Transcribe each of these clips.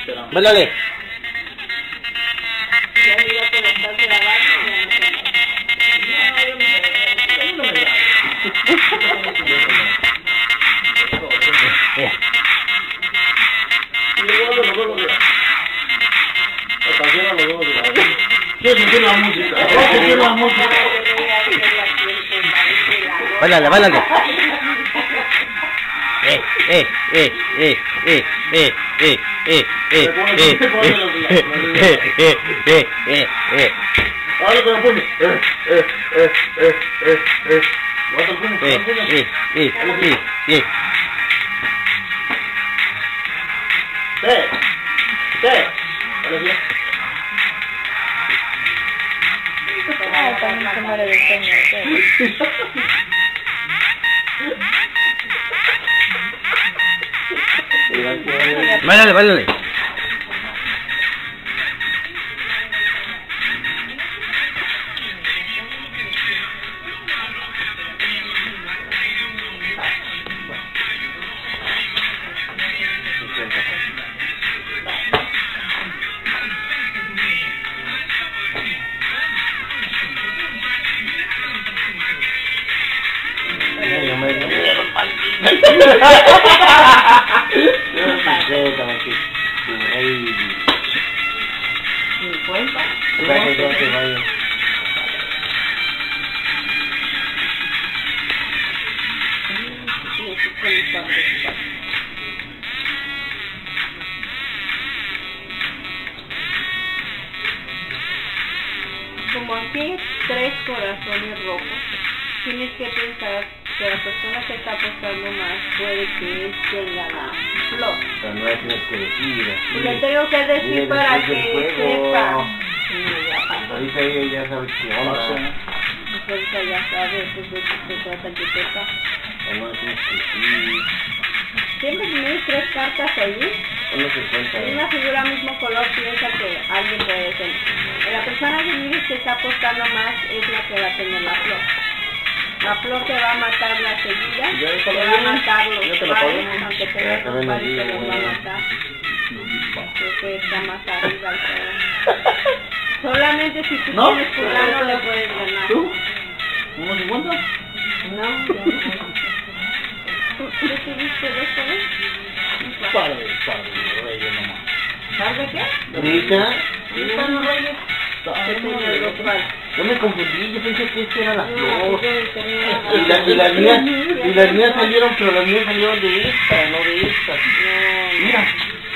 Bailale. Ya mira que lo estás grabando. Bailale, bailale. Ahora con el puño. Bota el puño. También se muere de sueño. Bailale, bailale. Como tienes 3 corazones rojos, tienes que pensar que la persona que está apostando más puede que tenga la flor. Pero no la tienes que decir así. Y le tengo que decir para que sepa. Ahorita ella ya sabe qué onda. Ahorita ya sabe, pues de qué se trata el que sepa. No la tienes que decir. Siempre tienes 3 cartas allí. Uno se cuenta. Y una figura mismo color piensa que alguien puede tener. La persona que mires que está apostando más es la que va a tener la flor. La flor te va a matar la seguida, te va a matar los pares, aunque tengas los pares te los va a matar. Porque está más arriba el juego. Solamente si tú tienes fulano le puedes ganar. ¿Tú? ¿1.50? No, ¿qué tuviste de esto, no? Padre, reyes nomás. ¿Sabes qué? ¿Rita? ¿Están los reyes? ¿Qué tenía el otro lado? Yo me confundí, yo pensé que esta era la flor. No, Y las mías salieron, pero las mías salieron de esta, no de esta. Mira.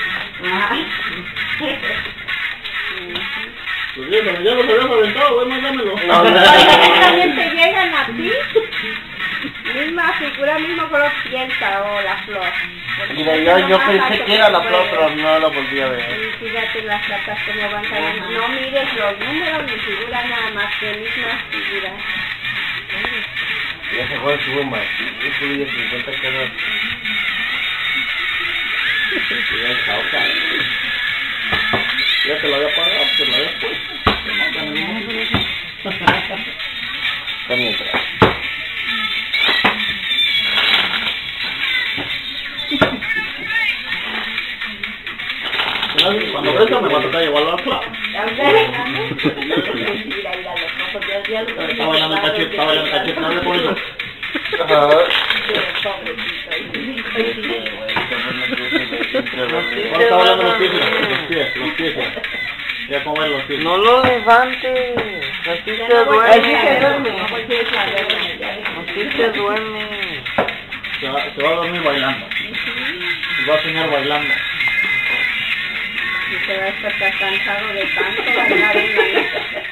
Pues ya los habíamos aventado, güey, más dámelo. También te llegan a ti. Misma figura, mismo color piensa o la flor. Mira, yo pensé que era la flor, pero no la volví a ver. Y fíjate las cartas como van saliendo. No mires los números ni figuras nada más que mismas figuras. Ya se fue su bomba. Yo subí 50 caras. Ya te lo había pagado, te lo había puesto. También trae. Cuando crezca me va a tocar llevarlo al club. Está bailando el cachete, no le pones eso. Está bailando los pies. Ya comer los pies. No lo levantes. Así se duerme. Así se duerme. Se va a dormir bailando. Se va a soñar bailando. Y se va a estar cansado de tanto bailar en la noche.